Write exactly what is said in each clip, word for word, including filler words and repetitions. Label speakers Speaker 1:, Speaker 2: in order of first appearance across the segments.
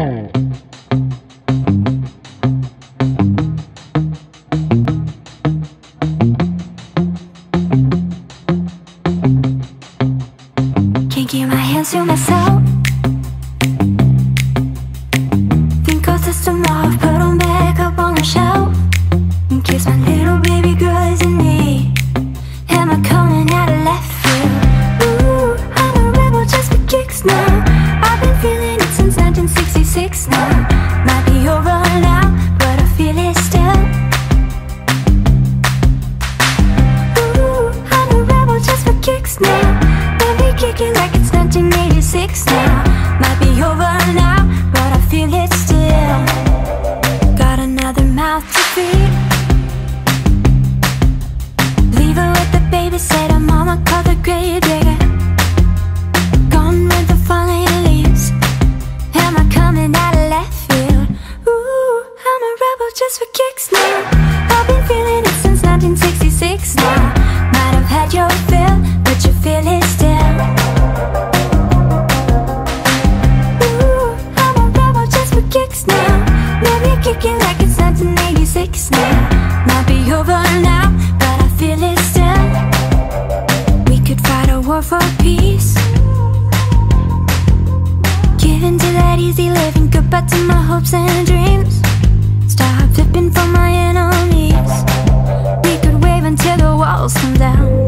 Speaker 1: Can't keep my hands to myself. Think I'll dust them off, put them back up on the shelf. In case my little baby girl is in need. Am I coming out of left field? Ooh, I'm a rebel just for kicks now. I've been feeling it since nineteen sixty-six now. Might be over now, but I feel it still. Ooh, I'm a rebel just for kicks now. Kicking like it's nineteen eighty-six now. Might be over now, but I feel it still. Got another mouth to feed. Leave her with the babysitter, mama called the grave digger. Gone with the falling leaves. Am I coming out of left field? Ooh, I'm a rebel just for kicks now. I've been feeling it since nineteen sixty-six now. Might have had your fill, but you feel it still. Kicking like it's nineteen eighty-six now. Might be over now, but I feel it still. We could fight a war for peace. Giving to that easy living, goodbye to my hopes and dreams. Stop flipping for my enemies. We could wave until the walls come down.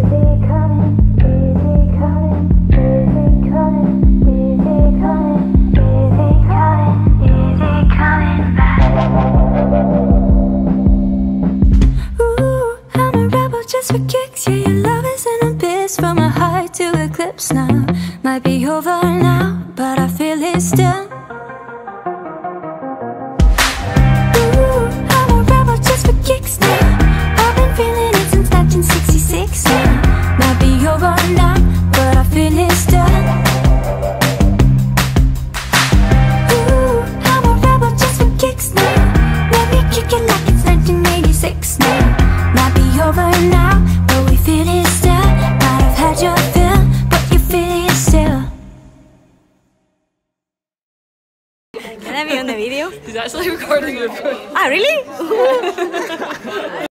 Speaker 1: Just for kicks, yeah, your love is an abyss. From a high to eclipse now. Might be over now, but I feel it still. Ooh, I'm a rebel just for kicks now. I've been feeling it since nineteen sixty-six now. Might be over now, but I feel it still. Ooh, I'm a rebel just for kicks now. Let me kick it like it's nineteen eighty-six now. Might be over now, but we feel it still. Might have had your fill, but you feel it still.
Speaker 2: Can I be on the video?
Speaker 3: He's actually recording it.
Speaker 2: Ah, really?